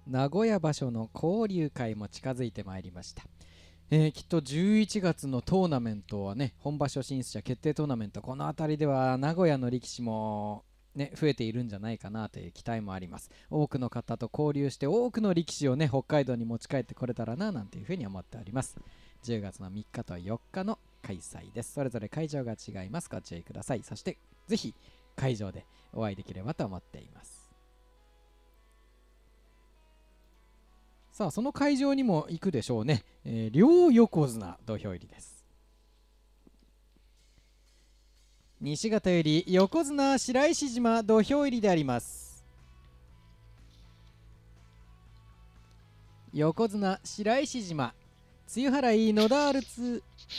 名古屋場所の交流会も近づいてまいりました。きっと11月のトーナメントはね、本場所進出者決定トーナメント、この辺りでは名古屋の力士もね、増えているんじゃないかなという期待もあります。多くの方と交流して多くの力士をね、北海道に持ち帰ってこれたらななんていうふうに思っております。10月の3日と4日の開催です。それぞれ会場が違います。ご注意ください。そしてぜひ会場でお会いできればと思っています。さあ、その会場にも行くでしょうね。両横綱土俵入りです。西方より横綱白石島土俵入りであります。横綱白石島、露払い野田アルツ。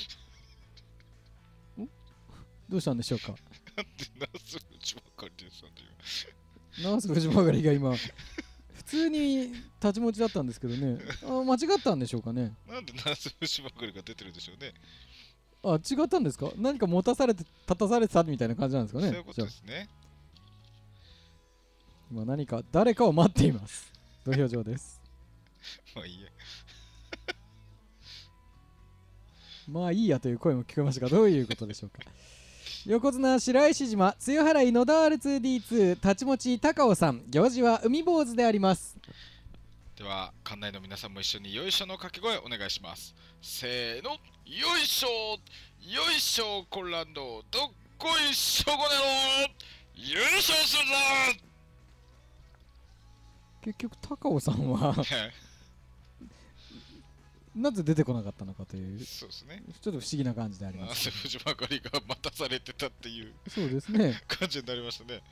どうしたんでしょうか。 ナース藤曲がりですよね。 ナース藤曲がりが今普通に立ち持ちだったんですけどね。間違ったんでしょうかね。 なんでナース藤曲がりが出てるんでしょうね。 違ったんですか。何か持たされて立たされてたみたいな感じなんですかね。 そういうことですね。 今何か誰かを待っています。土俵上です。 まあいいや。 まあいいやという声も聞こえましたが、どういうことでしょうか。横綱白石島、露払い野田 R2D2 立ち持ち高尾さん、行事は海坊主であります。 では館内の皆さんも一緒によいしょの掛け声お願いします。せーの、よいしょ、よいしょ、コランド、どっこいしょこねろ、優勝するぞ。 結局高尾さんはなぜ出てこなかったのかという、 そうですね。 ちょっと不思議な感じであります。 なぜ藤曲がりが待たされてたっていうそうですね。 感じになりましたね。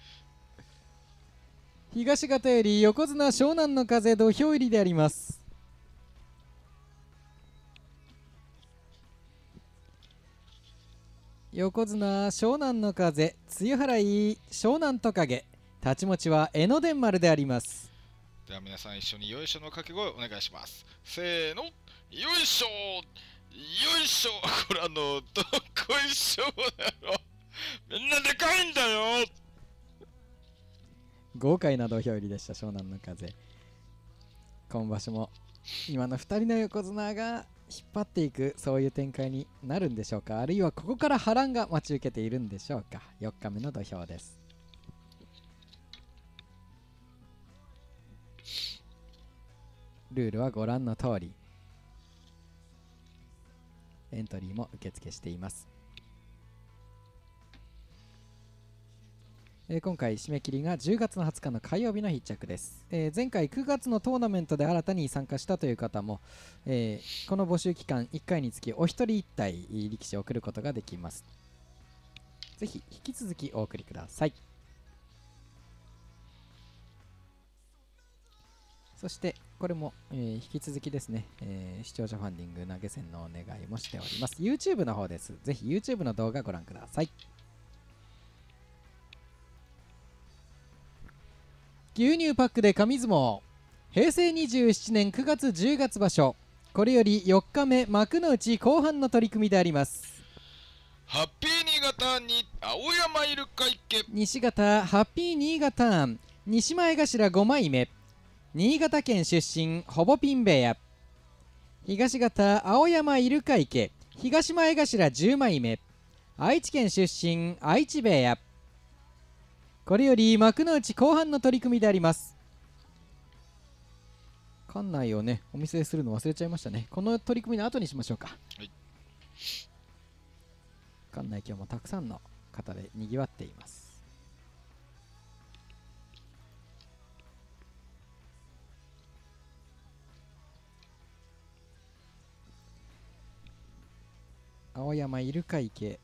東方より横綱湘南の風土俵入りであります。横綱湘南の風、露払い湘南トカゲ、太刀持ちは江ノ電丸であります。 では皆さん一緒によいしょの掛け声お願いします。せーの、よいしょ、よいしょ、これどっこいしょだろ、みんなでかいんだよ。 豪快な土俵入りでした湘南の風。今場所も今の2人の横綱が引っ張っていく、そういう展開になるんでしょうか。あるいはここから波乱が待ち受けているんでしょうか。4日目の土俵です。ルールはご覧の通り、エントリーも受付しています。今回締め切りが10月の20日の火曜日の必着です。前回9月のトーナメントで新たに参加したという方も、この募集期間1回につきお一人1体力士を送ることができます。ぜひ引き続きお送りください。そしてこれも、引き続きですね、視聴者ファンディング投げ銭のお願いもしております。 YouTube の方です。ぜひ YouTube の動画ご覧ください。牛乳パックで紙相撲、平成27年9月10月場所、これより4日目幕の内後半の取り組みであります。 ハッピー新潟に青山イルカ池、 西方ハッピー新潟西前頭5枚目、新潟県出身ほぼピン部屋。東方青山イルカ池東前頭10枚目、愛知県出身愛知部屋。これより幕の内後半の取り組みであります。館内をねお見せするの忘れちゃいましたね。この取り組みの後にしましょうか。はい、館内今日もたくさんの方でにぎわっています。青山イルカ池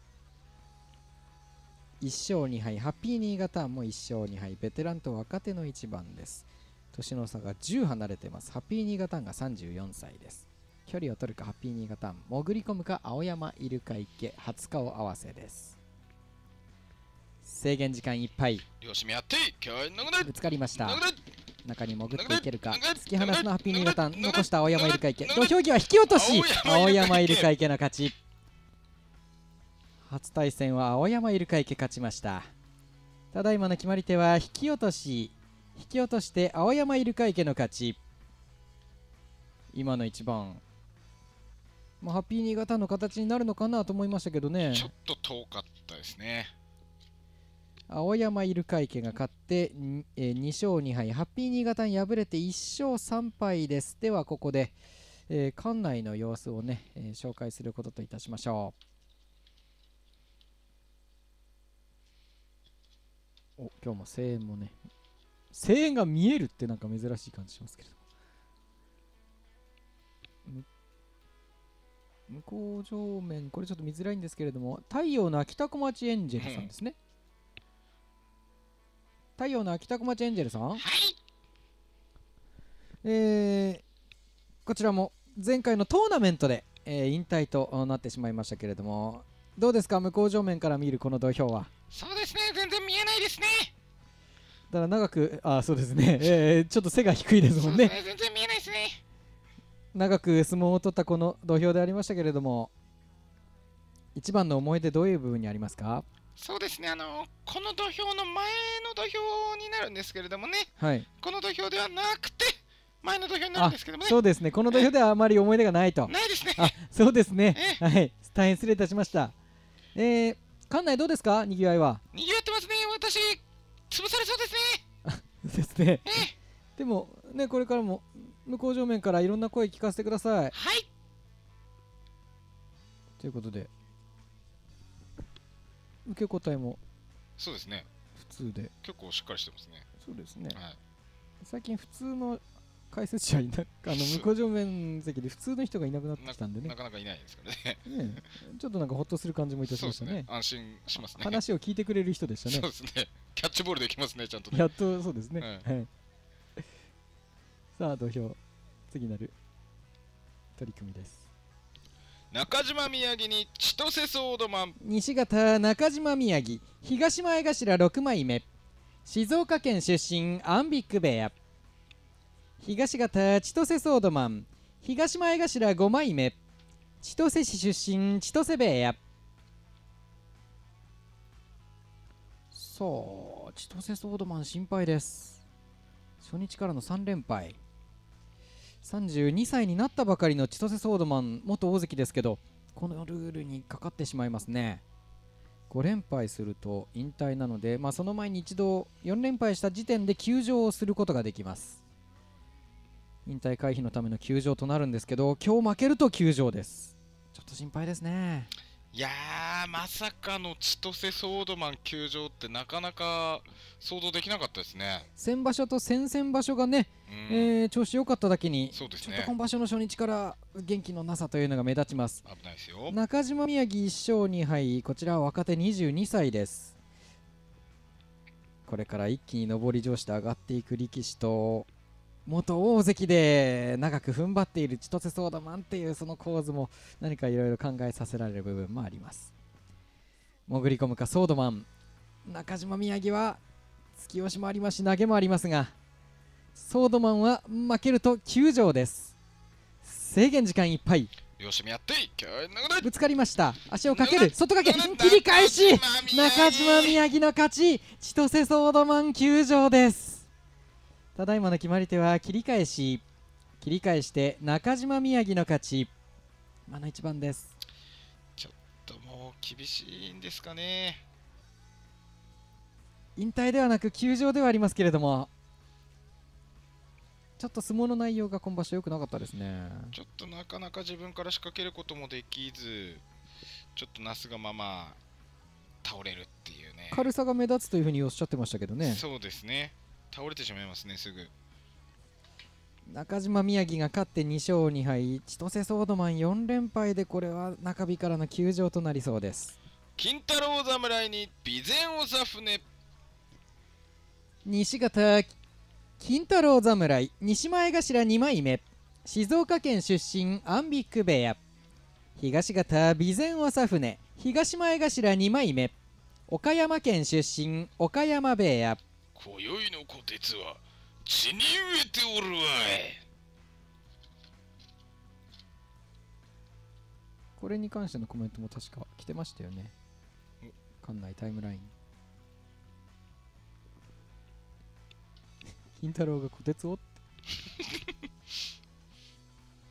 1勝2敗、ハッピー新潟も1勝2敗、ベテランと若手の一番です。年の差が10離れてます。ハッピー新潟が34歳です。距離を取るかハッピー新潟、潜り込むか青山イルカ池、初顔合わせです。制限時間いっぱい、ぶつかりました。中に潜っていけるか、突き放すのハッピー新潟、残した青山イルカ池、土俵際引き落とし、青山イルカ池の勝ち。初対戦は青山イルカ池勝ちました。ただいまの決まり手は引き落とし、引き落として青山イルカ池の勝ち。 今の一番、まあ、ハッピー新潟の形になるのかなと思いましたけどね。 ちょっと遠かったですね。 青山イルカ池が勝って2勝2敗、ハッピー新潟に敗れて1勝3敗です。ではここで、館内の様子をね、紹介することといたしましょう。今日も声援もね、声援が見えるってなんか珍しい感じしますけれども、向こう上面、これちょっと見づらいんですけれども、太陽の秋田小町エンジェルさんですね。太陽の秋田小町エンジェルさん、 はい。 こちらも前回のトーナメントで、引退となってしまいましたけれども、どうですか、向こう上面から見るこの土俵は。 そうですね、全然見えないですね。 だから長く、そうですね、ちょっと背が低いですもんね。 そうですね、全然見えないですね。 長く相撲を取ったこの土俵でありましたけれども、一番の思い出どういう部分にありますか？ そうですね、この土俵の前の土俵になるんですけれどもね、 はい、 この土俵ではなくて、前の土俵になるんですけどもね。 そうですね、この土俵ではあまり思い出がないと。 ないですね。 そうですね、はい、大変失礼いたしました。館内どうですか、にぎわいは。 にぎわってますね、私、潰されそうですね。 ですね。でもね、これからも向こう上面からいろんな声聞かせてください。 はい。 ということで、受け答えもそうですね、 普通で。 結構しっかりしてますね。 そうですね。 はい。 最近普通の解説者いな向こう上面席で普通の人がいなくなってきたんでね。 なかなかいないですからね。 ちょっとなんかほっとする感じもいたしましたね。 安心しますね。 話を聞いてくれる人でしたね。 そうですね。キャッチボールできますね、ちゃんとね。 やっとそうですね。はい。さあ、土俵、次なる取り組みです。 中島宮城に千歳ソードマン。 西方中島宮城、東前頭6枚目、静岡県出身アンビック部屋。東方千歳ソードマン、東前頭5枚目、千歳市出身千歳部屋。さあ、千歳ソードマン心配です。初日からの3連敗、32歳になったばかりの千歳ソードマン、元大関ですけど、このルールにかかってしまいますね。5連敗すると引退なので、その前に一度4連敗した時点で休場をすることができます。引退回避のための休場となるんですけど、今日負けると休場です。ちょっと心配ですね。 いやー、まさかの千歳ソードマン休場ってなかなか想像できなかったですね。 先場所と先々場所がね、調子良かっただけに、 そうですね、 ちょっと今場所の初日から元気のなさというのが目立ちます。 危ないですよ。 中島宮城1勝2敗、こちらは若手22歳です。これから一気に上り調子で上がっていく力士と、元大関で長く踏ん張っている千歳ソードマンっていうその構図も何かいろいろ考えさせられる部分もあります。潜り込むかソードマン、中島宮城は突き押しもありますし投げもありますが、ソードマンは負けると休場です。制限時間いっぱい。 よしみやっていけ、 ぶつかりました。足をかける、外掛け、切り返し、中島宮城の勝ち。千歳ソードマン休場です。ただいまの決まり手は切り返し、切り返して中島宮城の勝ち。今の一番です。 ちょっともう厳しいんですかね。 引退ではなく休場ではありますけれども、ちょっと相撲の内容が今場所良くなかったですね。 ちょっとなかなか自分から仕掛けることもできず、ちょっとなすがまま倒れるっていうね。 軽さが目立つというふうにおっしゃってましたけどね。 そうですね、倒れてしまいますね、すぐ。 中島宮城が勝って2勝2敗、千歳ソードマン4連敗で、これは中日からの休場となりそうです。 金太郎侍に備前長船。 西方金太郎侍、西前頭2枚目、静岡県出身アンビック部屋。東方備前長船、東前頭2枚目、岡山県出身岡山部屋。 今宵の虎鉄は血に飢えておるわい。 これに関してのコメントも確か来てましたよね、館内タイムライン。金太郎が虎鉄を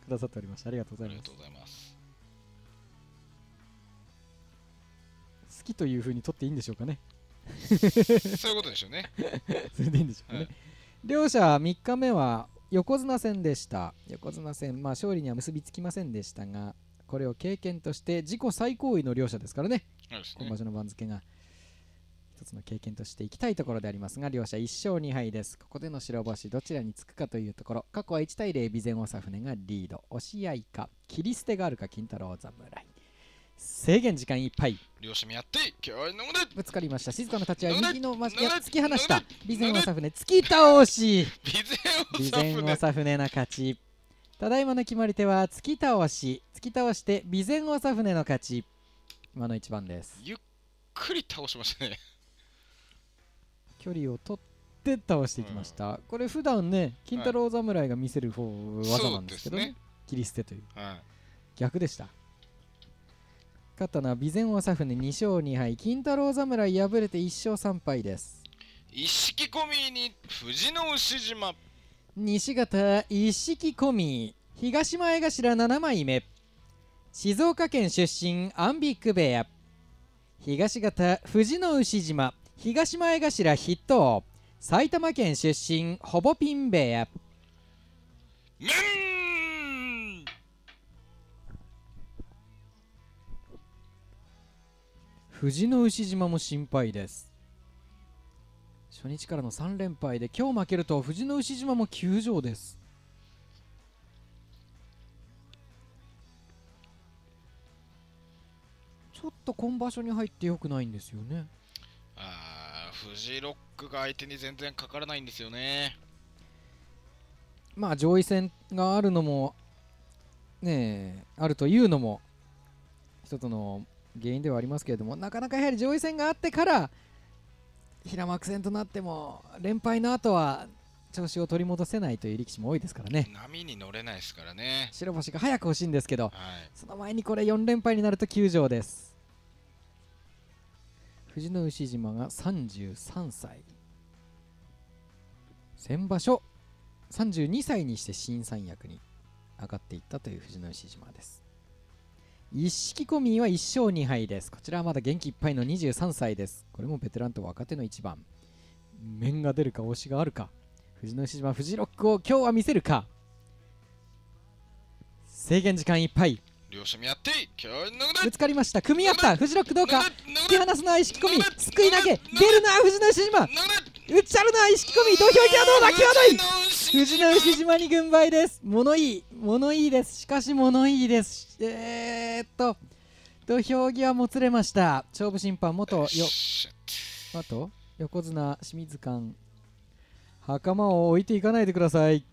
くださっておりました。ありがとうございます。 ありがとうございます。 好きという風に取っていいんでしょうかね。 そういうことでしょうね。 それでいいんでしょうかね。 はい、 両者3日目は横綱戦でした。横綱戦、勝利には結びつきませんでしたが、これを経験として自己最高位の両者ですからね。 そうですね。 今場所の番付が一つの経験としていきたいところでありますが、両者1勝2敗です。ここでの白星どちらにつくかというところ、過去は1対0、備前長船がリード。押し合いか切り捨てがあるか金太郎侍。制限時間いっぱい。 両者見合って気合いのむでぶつかりました。静かな立ち合い、右のま投げ突き放した備前長船、突き倒し。 備備前長船の勝ち。ただいまの決まり手は突き倒し。突き倒して備前長船の勝ち。今の一番です。 ゆっくり倒しましたね。 距離を取って倒していきました。これ普段ね、金太郎侍が見せる技なんですけどね。切り捨てという。逆でした。勝ったのは備前長船2勝2敗。金太郎侍敗れて1勝3敗です。 一式込みに藤の牛島。 西方一式込み。東前頭7枚目。静岡県出身アンビック部屋。東方藤の牛島。東前頭筆頭。埼玉県出身ほぼピン部屋。藤の牛島も心配です。初日からの3連敗で今日負けると藤の牛島も休場です。ちょっと今場所に入って良くないんですよね。 フジロックが相手に全然かからないんですよね。 上位戦があるのもねあるというのも一つの原因ではありますけれども、なかなかやはり上位戦があってから平幕戦となっても連敗の後は調子を取り戻せないという力士も多いですからね。 波に乗れないですからね。 白星が早く欲しいんですけど、 はい、 その前にこれ4連敗になると休場です。藤の牛島が33歳。先場所32歳にして新三役に上がっていったという藤の牛島です。一式込みは1勝2敗です。こちらはまだ元気いっぱいの23歳です。これもベテランと若手の一番。面が出るか押しがあるか。藤の牛島、フジロックを今日は見せるか。制限時間いっぱい。 両者見合ってぶつかりました。組み合った。フジロックどうか。突き放すのは意識込み。すくい投げ。出るな藤の牛島。打っちゃるな意識込み。土俵際どうだ。際どい。藤の牛島に軍配です。物いいです。しかし物いいです。土俵際もつれました。勝負審判元横綱清水館、袴を置いていかないでください。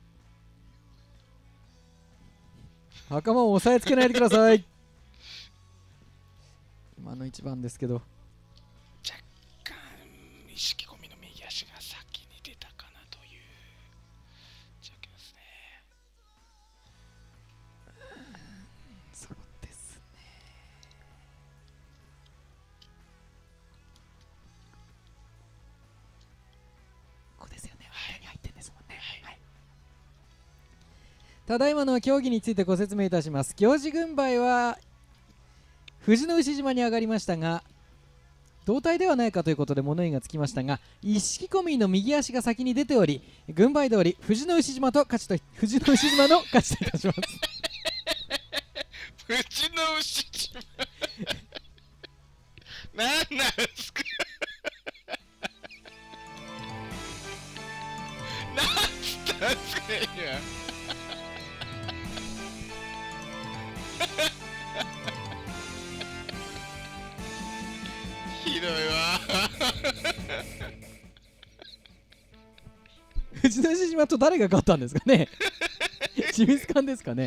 袴を押さえつけないでください。今の一番ですけど、 若干意識込みの右足が先に出たかなという状況ですね。 そうですね。ここですよね。間に入ってんですもんね。はい。ただいまの競技についてご説明いたします。行司軍配は藤の牛島に上がりましたが、同体ではないかということで物言いがつきましたが、一式込みの右足が先に出ており、軍配通り藤の牛島の勝ちといたします。 藤の牛島なんなんすかなんつったんすか今ひどいわ藤の牛島と誰が勝ったんですかね。清水館ですかね。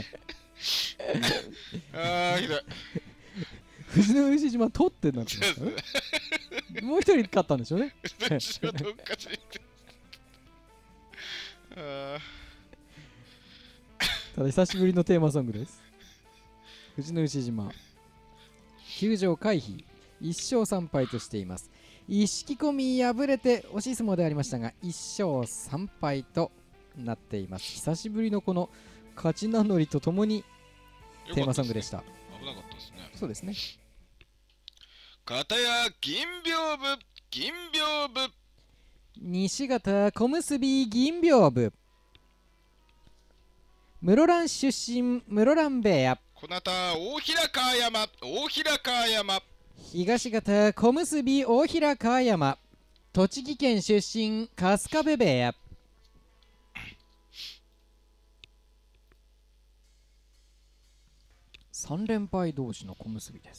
ひどい。 藤の牛島取ってなってますからね。もう一人勝ったんでしょうね。ただ久しぶりのテーマソングです。藤の牛島休場回避1勝3敗としています。一式込み敗れて惜しい相撲でありましたが1勝3敗となっています。久しぶりのこの勝ち名乗りとともにテーマソングでした。 危なかったですね。 そうですね。 片や銀屏風、銀屏風。 西方小結銀屏風。室蘭出身室蘭部屋。 こなた大平川山、大平川山。 東方小結大平川山。栃木県出身春日部部屋。3連敗同士の小結です。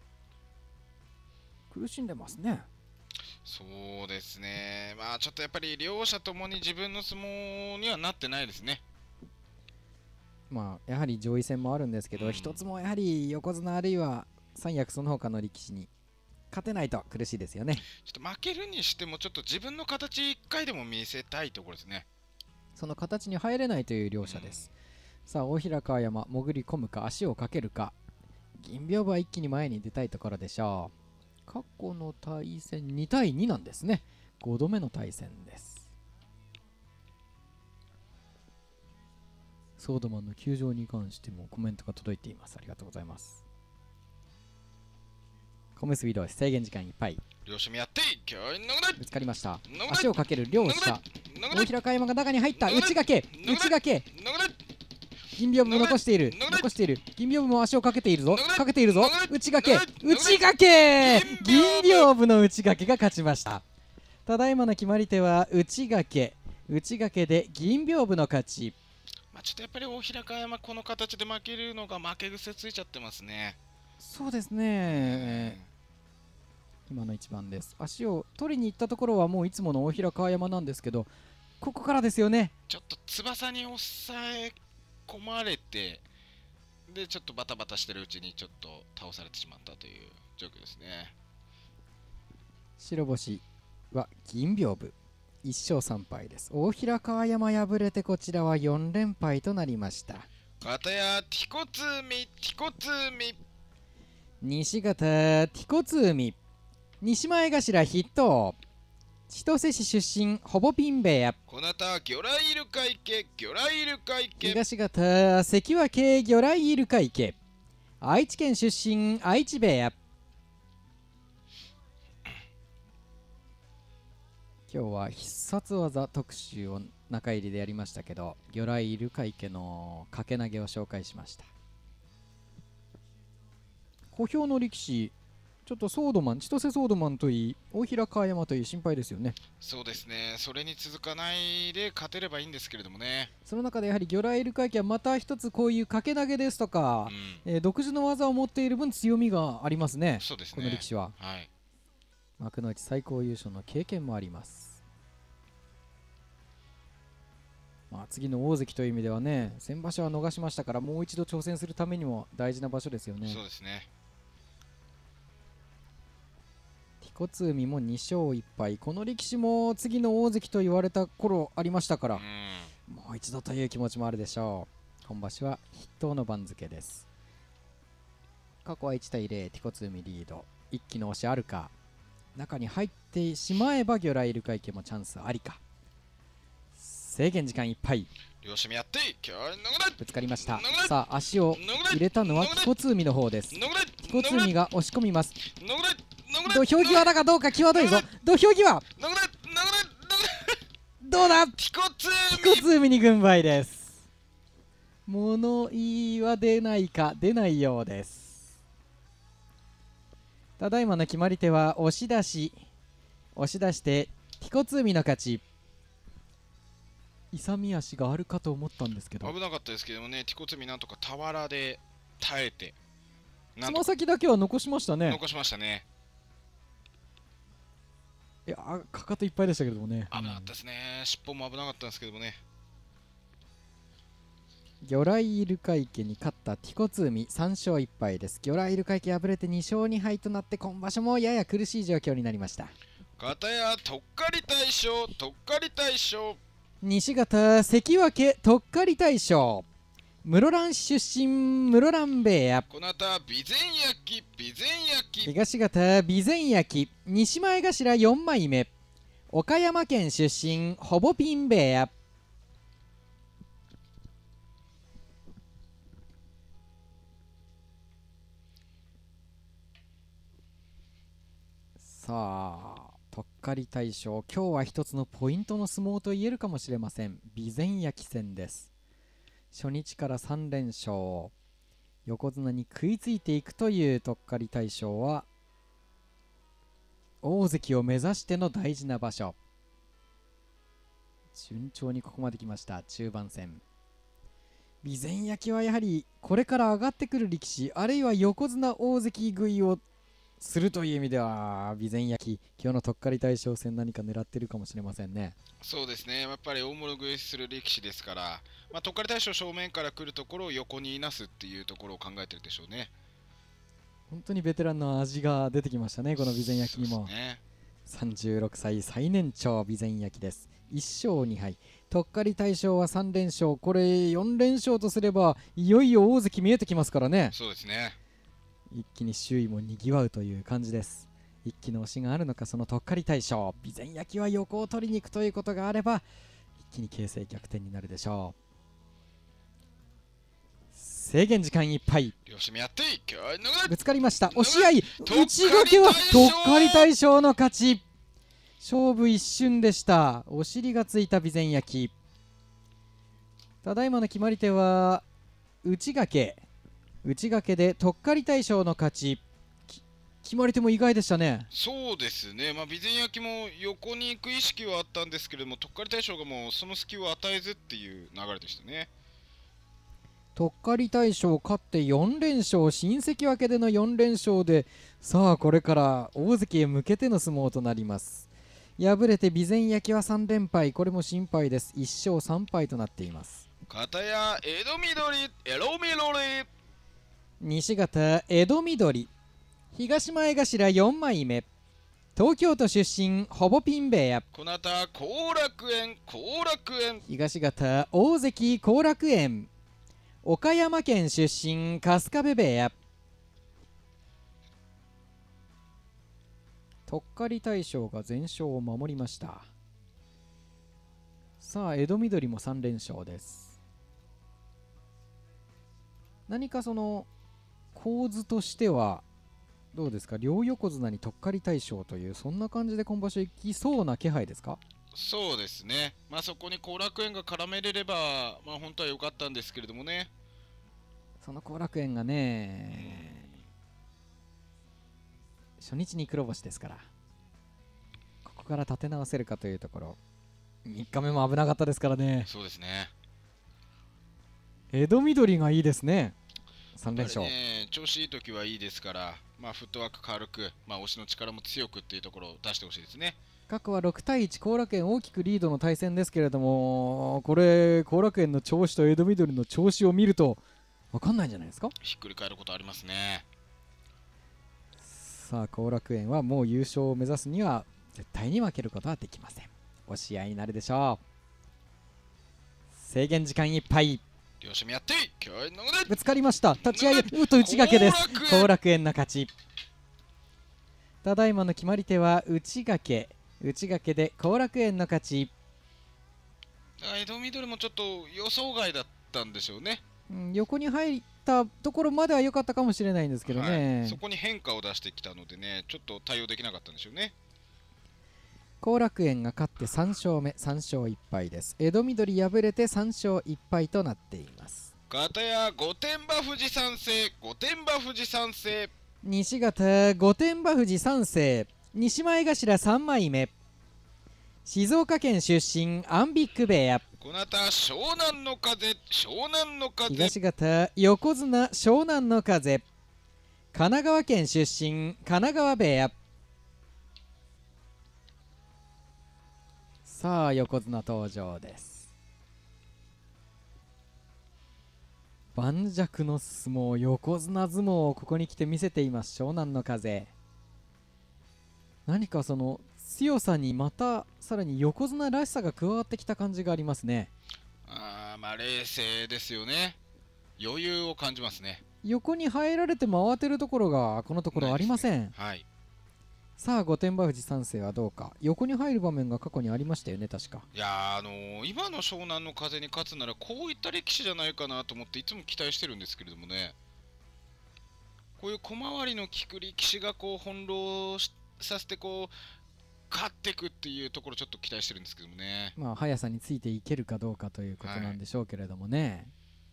苦しんでますね。 そうですね。まあちょっとやっぱり両者ともに自分の相撲にはなってないですね。 まあやはり上位戦もあるんですけど、一つもやはり横綱あるいは三役その他の力士に勝てないと苦しいですよね。 ちょっと負けるにしてもちょっと自分の形1回でも見せたいところですね。 その形に入れないという両者です。さあ大平川山、潜り込むか足をかけるか。銀屏風は一気に前に出たいところでしょう。過去の対戦2対2なんですね。5度目の対戦です。ソードマンの休場に関してもコメントが届いています。ありがとうございます。小結同士制限時間いっぱい。 両者やってぶつかりました。足をかける両者。大平川山が中に入った。内掛け内掛け。銀屏風も残している。残している。銀屏風も足をかけているぞ。かけているぞ。内掛け内掛け。銀屏風の内掛けが勝ちました。ただいまの決まり手は内掛け。内掛けで銀屏風の勝ち。 まあちょっとやっぱり大平川山この形で負けるのが負け癖ついちゃってますね。 そうですね。今の一番です。足を取りに行ったところはもういつもの大平川山なんですけど、ここからですよね。 ちょっと翼に押さえ込まれて、でちょっとバタバタしてるうちにちょっと倒されてしまったという状況ですね。 白星は銀屏風1勝3敗です。大平川山敗れてこちらは4連敗となりました。 片やティコツミ、ティコツミ。 西方ティコツ海。西前頭筆頭。千歳市出身ほぼピン部屋。 こなた魚雷イルカ池、魚雷イルカ池。 東方関脇魚雷イルカ池。愛知県出身愛知部屋。今日は必殺技特集を中入りでやりましたけど、魚雷イルカ池の掛け投げを紹介しました。小兵の力士、ちょっとソードマン、千歳ソードマンといい、大平川山といい心配ですよね。 そうですね、それに続かないで勝てればいいんですけれどもね。 その中でやはり魚雷イルカ池はまた一つこういう掛け投げですとか、独自の技を持っている分強みがありますね。 そうですね、 この力士は、 はい、 幕内最高優勝の経験もあります。まあ、次の大関という意味ではね、先場所は逃しましたから、もう一度挑戦するためにも大事な場所ですよね。 そうですね。 ティコツ海も2勝1敗。この力士も次の大関と言われた頃ありましたから、もう一度という気持ちもあるでしょう。今場所は筆頭の番付です。過去は1対0、ティコツ海リード。一気の押しあるか。中に入ってしまえば魚雷イルカ池もチャンスありか。制限時間いっぱい。 両者やってぶつかりました。さあ足を入れたのはティコツ海の方です。ティコツ海が押し込みます。土俵際だかどうか際どいぞ。土俵際どうだ。ティコツ海に軍配です。物言いは出ないか、出ないようです。ただいまの決まり手は押し出し。押し出してティコツ海の勝ち。勇み足があるかと思ったんですけど、 危なかったですけどもね、ティコツミなんとか俵で耐えて、 つま先だけは残しましたね。 残しましたね。 いや、かかといっぱいでしたけどもね。 危なかったですね。尻尾も危なかったんですけどもね。 魚雷イルカ池に勝ったティコツ海3勝1敗です。魚雷イルカ池敗れて2勝2敗となって今場所もやや苦しい状況になりました。 片やとっかり大将、とっかり大将。 西方関脇とっかり大将。室蘭出身室蘭部屋。 こなた備前焼き、備前焼き。 東方備前焼き。西前頭4枚目。岡山県出身ほぼピン部屋。 さあとっかり大賞、今日は一つのポイントの相撲と言えるかもしれません。備前焼戦です。初日から3連勝、横綱に食いついていくというとっかり大賞は大関を目指しての大事な場所。順調にここまで来ました。中盤戦、備前焼はやはりこれから上がってくる力士、あるいは横綱大関食いをするという意味では、備前焼今日のとっかり大賞戦何か狙ってるかもしれませんね。 そうですね、やっぱり大物食いする力士ですから、とっかり大将正面から来るところを横にいなすっていうところを考えてるでしょうね。 本当にベテランの味が出てきましたね、この備前焼にも。 ね、 36歳最年長備前焼です。1勝2敗、とっかり大賞は3連勝、これ4連勝とすればいよいよ大関見えてきますからね。 そうですね、 一気に周囲もにぎわうという感じです。一気の押しがあるのか、そのとっかり大賞。備前焼は横を取りに行くということがあれば一気に形勢逆転になるでしょう。制限時間いっぱい、 両者やってぶつかりました。押し合い、 とっかり内掛けはとっ大賞かり大賞の勝ち。勝負一瞬でした。お尻がついた備前焼。ただいまの決まり手は内掛け、内掛けでとっかり大賞の勝ち。決まり手も意外でしたね。 そうですね、備前焼も横に行く意識はあったんですけれども、とっかり大将がもうその隙を与えずっていう流れでしたね。 とっかり大賞勝って4連勝、新関脇での4連勝で、さあこれから大関へ向けての相撲となります。敗れて備前焼は3連敗、これも心配です。1勝3敗となっています。 片や江戸緑、エロミロリ、 西方江戸緑、東前頭4枚目、東京都出身ほぼピン部屋、 こなた後楽園、後楽園、 東方大関後楽園、岡山県出身春日部部屋、とっかり大将が全勝を守りました。さあ江戸緑も3連勝です。何かその構図としてはどうですか、両横綱にとっかり大将という、そんな感じで今場所いきそうな気配ですか。 そうですね、そこに後楽園が絡めれれば、本当は良かったんですけれどもね。 その後楽園がね、初日に黒星ですから、ここから立て直せるかというところ。3日目も危なかったですからね。 そうですね、 江戸緑がいいですね、3連勝。 調子いい時はいいですから、フットワーク軽く、押しの力も強くっていうところを出してほしいですね。 過去は6対1、後楽園大きくリードの対戦ですけれども、これ後楽園の調子と江戸緑の調子を見ると分かんないんじゃないですか。 ひっくり返ることありますね。 さあ後楽園はもう優勝を目指すには絶対に負けることはできません。押し合いになるでしょう。制限時間いっぱい、 両者やってぶつかりました。立ち合い内掛けです。後楽園の勝ち。ただいまの決まり手は内掛け、内掛けで後楽園の勝ち。 江戸緑もちょっと予想外だったんでしょうね。 横に入ったところまでは良かったかもしれないんですけどね、 そこに変化を出してきたのでね、ちょっと対応できなかったんでしょうね。 後楽園が勝って3勝目、3勝1敗です。江戸緑敗れて3勝1敗となっています。 片や御殿場富士三世、御殿場富士三世、 西方御殿場富士三世、西前頭3枚目、静岡県出身アンビック部屋、 こなた湘南の風、湘南の風、 東方横綱湘南の風、神奈川県出身神奈川部屋。さあ横綱登場です。盤石の相撲、横綱相撲をここに来て見せています湘南の風。何かその強さにまたさらに横綱らしさが加わってきた感じがありますね。 冷静ですよね。余裕を感じますね。 横に入られても慌てるところがこのところありません。 はい。 さあ御殿場富士三世はどうか。横に入る場面が過去にありましたよね、確か。 いや今の湘南の風に勝つならこういった歴史じゃないかなと思っていつも期待してるんですけれどもね、こういう小回りの利く力士がこう翻弄させてこう勝っていくっていうところちょっと期待してるんですけどもね。 まあ速さについていけるかどうかということなんでしょうけれどもね、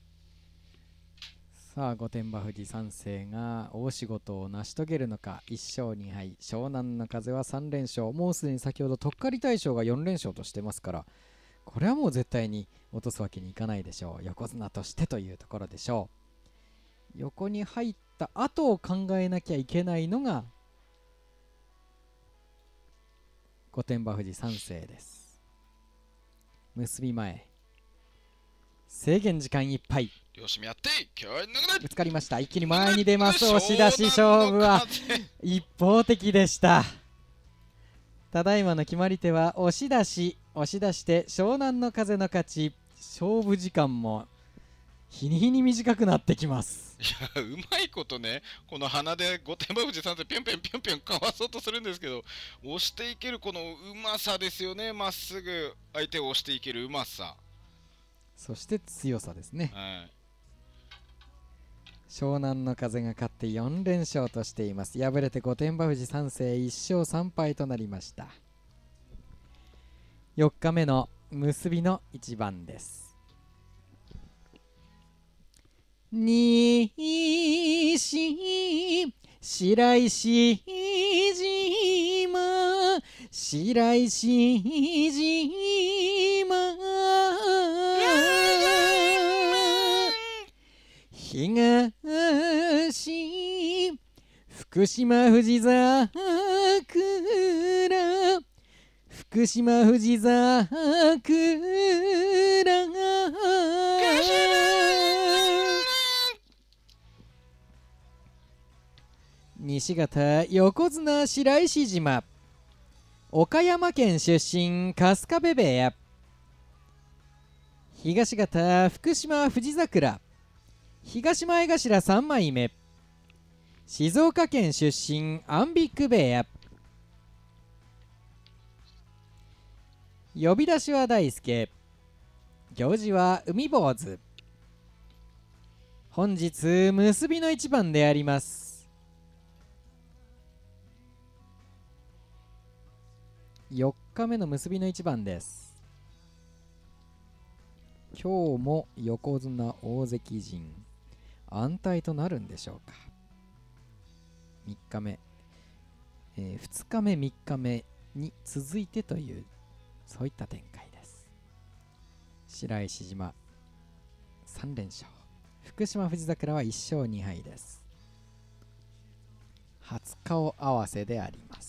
さあ御殿場富士3世が大仕事を成し遂げるのか。1勝2敗、湘南の風は3連勝、もうすでに先ほどとっかり大将が4連勝としてますから、これはもう絶対に落とすわけにいかないでしょう。横綱としてというところでしょう。横に入った後を考えなきゃいけないのが御殿場富士3世です。結び前制限時間いっぱい、 両者やって気合い投げぶつかりました。一気に前に出ます。押し出し勝負は一方的でした。ただいまの決まり手は押し出し、押し出して湘南の風の勝ち。勝負時間も日に日に短くなってきます。 いや、うまいことね、この鼻で御殿場富士さんってぴょんぴょんぴょんぴょんかわそうとするんですけど、押していけるこのうまさですよね。まっすぐ相手を押していけるうまさ、 そして強さですね。 はい、 湘南の風が勝って4連勝としています。敗れて御殿場富士3世1勝3敗となりました。4日目の結びの一番です。西白石島、白石島、東福島富士桜、福島富士桜、西方横綱白石島、岡山県出身春日部部屋、東方福島富士桜、東前頭3枚目、静岡県出身アンビック部屋、呼び出しは大輔、行事は海坊主。本日結びの一番であります。4日目の結びの一番です。今日も横綱大関陣安泰となるんでしょうか。3日目、2日目3日目に続いてというそういった展開です。白石島3連勝、福島富士桜は1勝2敗です。初顔合わせであります。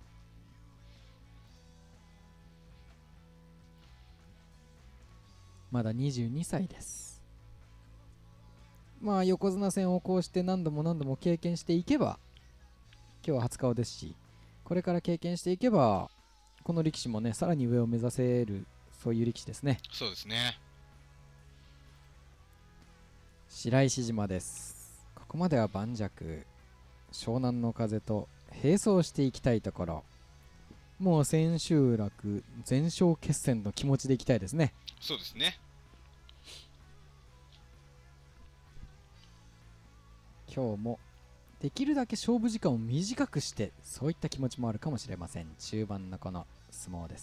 まだ22歳です。まあ横綱戦をこうして何度も何度も経験していけば、今日は初顔ですし、これから経験していけばこの力士もね、さらに上を目指せる、そういう力士ですね。 そうですね。 白石島です。ここまでは盤石、湘南の風と並走していきたいところ。もう千秋楽全勝決戦の気持ちでいきたいですね。 そうですね。 今日もできるだけ勝負時間を短くして、そういった気持ちもあるかもしれません。中盤のこの相撲です。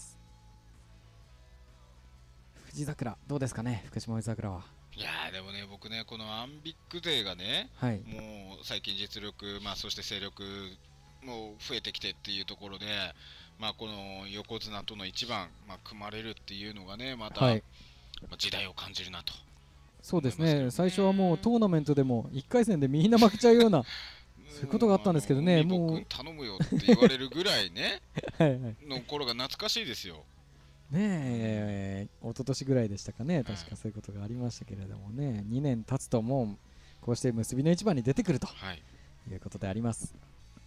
富士桜どうですかね。福島富士桜は。 いやーでもね、僕ね、このアンビック勢がね、 はい、 もう最近実力、そして勢力も増えてきてっていうところで、この横綱との一番、組まれるっていうのがね、また、 はい、 時代を感じるなと。 そうですね。最初はもうトーナメントでも1回戦でみんな負けちゃうようなそういうことがあったんですけどね。 もう頼むよって言われるぐらいねはい、はい、 の頃が懐かしいですよ。 ねえ、一昨年ぐらいでしたかね。確かそういうことがありましたけれどもね、2年経つともうこうして結びの一番に出てくると、いうことであります。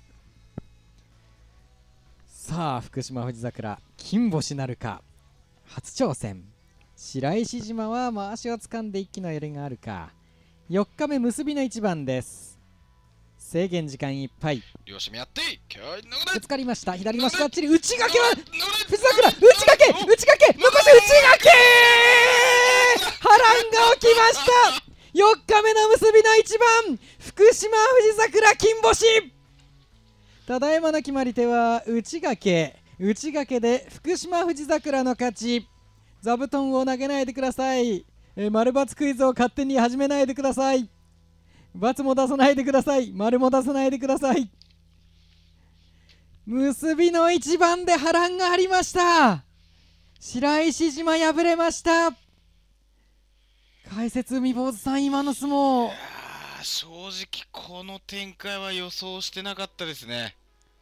さあ福島富士桜金星なるか。初挑戦。白石島はまわしを掴んで一気の寄りがあるか。4日目結びの一番です。制限時間いっぱい。 両者やってぶつかりました。左の下っちり内掛けは富士桜、内掛け残し内掛け波乱が起きました。4日目の結びの一番、福島富士桜金星。 ただいまの決まり手は内掛けで福島富士桜の勝ち。座布団を投げないでください。丸×クイズを勝手に始めないでください。×も出さないでください。丸も出さないでください。結びの一番で波乱がありました。白石島敗れました。解説海坊主さん、今の相撲。 正直この展開は予想してなかったですね。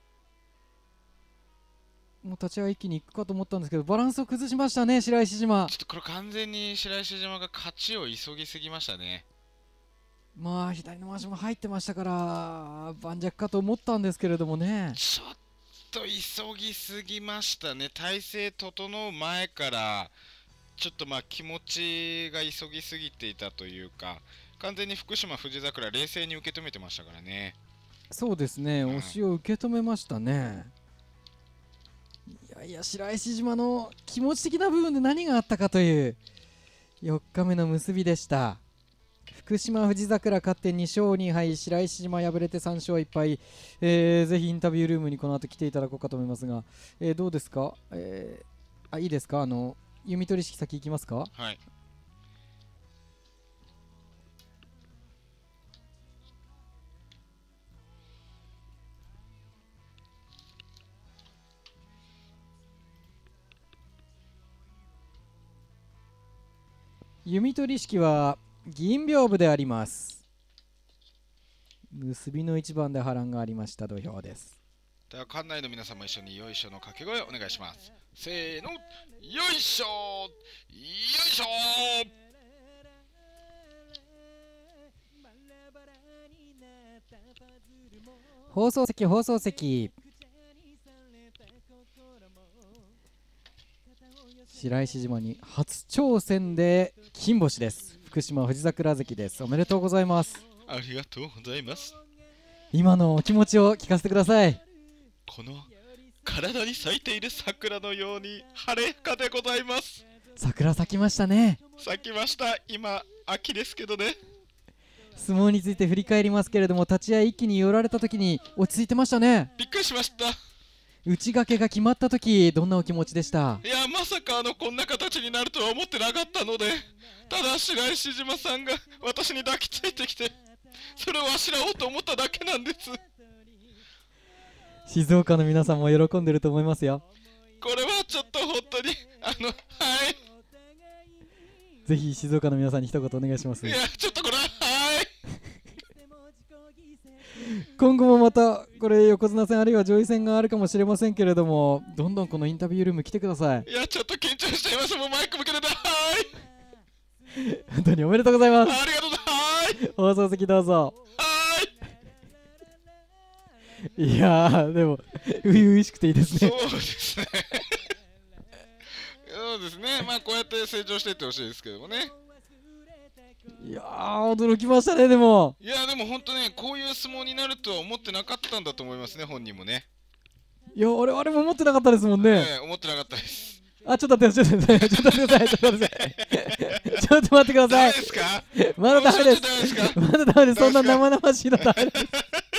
もう立ち合い一気にいくかと思ったんですけど、バランスを崩しましたね、白石島。 ちょっとこれ完全に白石島が勝ちを急ぎすぎましたね。 まあ左の回しも入ってましたから盤石かと思ったんですけれどもね。 ちょっと急ぎすぎましたね。体勢整う前からちょっと気持ちが急ぎすぎていたというか、完全に福島富士桜冷静に受け止めてましたからね。 そうですね、押しを受け止めましたね。いや白石島の気持ち的な部分で何があったかという4日目の結びでした。福島富士桜勝って2勝2敗、白石島敗れて3勝1敗。ぜひインタビュールームにこの後来ていただこうかと思いますが、どうですか。いいですか。弓取式先行きますか。 はい。 弓取式は銀屏風であります。結びの一番で波乱がありました土俵です。 では館内の皆さんも一緒によいしょの掛け声お願いします。せーの、よいしょよいしょ。 放送席白石島に初挑戦で金星です。福島富士桜関です。おめでとうございます。 ありがとうございます。 今のお気持ちを聞かせてください。 この体に咲いている桜のように晴れやかでございます。 桜咲きましたね。 咲きました。今秋ですけどね。 相撲について振り返りますけれども、立ち合い一気に寄られた時に落ち着いてましたね。 びっくりしました。 内掛けが決まった時どんなお気持ちでした。 いや、まさかこんな形になるとは思ってなかったので、ただ白石島さんが私に抱きついてきてそれをあしらおうと思っただけなんです。 静岡の皆さんも喜んでると思いますよ。 これはちょっと本当にはい、 ぜひ静岡の皆さんに一言お願いします。 いやちょっとこれ今後もまたこれ横綱戦あるいは上位戦があるかもしれませんけれども、どんどんこのインタビュールーム来てください。 いやちょっと緊張しちゃいます。もうマイク向けて本当におめでとうございます。 ありがとうございます。 放送席どうぞ。いやーでも初々しくていいですね。 そうですねそうですね。こうやって成長していってほしいですけどもね。 いやー驚きましたね。でも本当ね、こういう相撲になるとは思ってなかったんだと思いますね、本人もね。 いや我々も思ってなかったですもんね。 思ってなかったです。 ちょっと待ってください。ちょっと待ってください。まだダメです。まだダメです。そんな生々しいのダメです。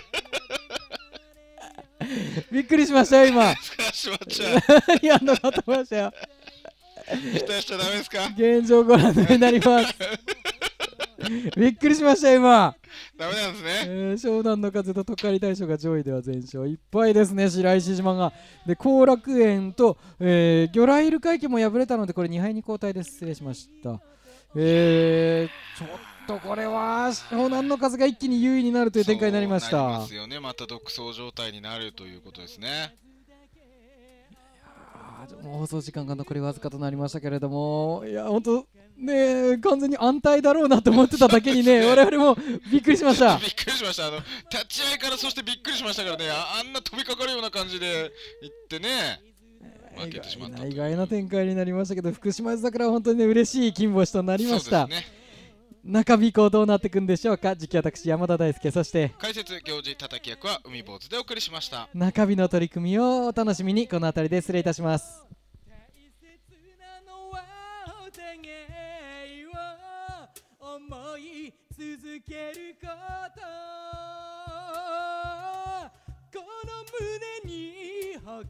びっくりしましたよ今。何やんのかと思いましたよ。 期待しちゃダメですか。 現状ご覧になりますびっくりしました今。 ダメなんですね。 湘南の風と徳刈大将が上位では全勝1敗ですね。白石島がで後楽園と、魚雷ル会期も敗れたのでこれ2敗に後退です。失礼しました。ちょっとこれは湘南の風が一気に優位になるという展開になりました。 そうなりますよね。また独走状態になるということですね。 もう放送時間が残りわずかとなりましたけれども、いや本当ね完全に安泰だろうなと思ってただけにね我々もびっくりしましたびっくりしました。立ち合いからそしてびっくりしましたからね。あんな飛びかかるような感じでいってね、負けてしまった意外な展開になりましたけど、福島桜は本当にね嬉しい金星となりました。中日以降どうなっていくんでしょうか。次期私山田大輔、そして解説行司叩き役は海坊主でお送りしました。 中日の取り組みをお楽しみに。この辺りで失礼いたします。思い続けること、この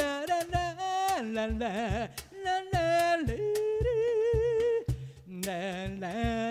ララララララララララ